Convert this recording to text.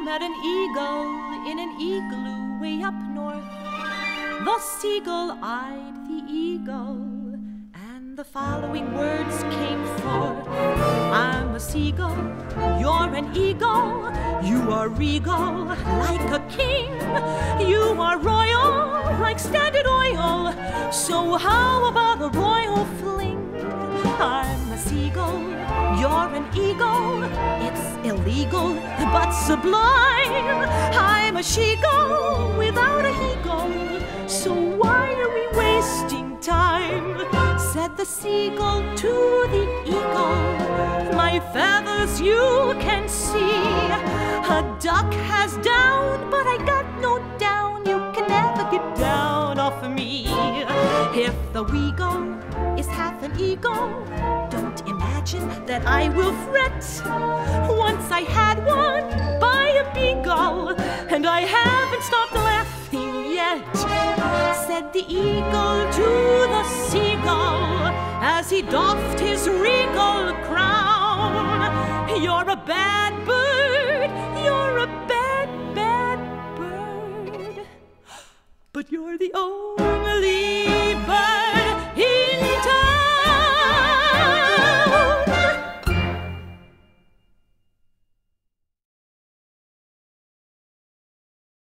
met an eagle in an igloo way up north. The seagull eyed the eagle, and the following words came forth. I'm a seagull, you're an eagle. You are regal like a king. You are royal like Standard Oil. So how about a royal fling? I'm a seagull, you're an eagle. It's illegal but sublime. I'm a she-gull without a he-gull. So why are we wasting time? Said the seagull to the eagle, my feathers you can see. A duck has down, but I got no down. You can never get down off of me. If the we-gull is half an eagle, don't imagine that I will fret. Once I had one by a beagle, and I haven't stopped laughing yet. Said the eagle to the seagull as he doffed his regal crown. You're a bad bird, you're a bad, bad bird, but you're the only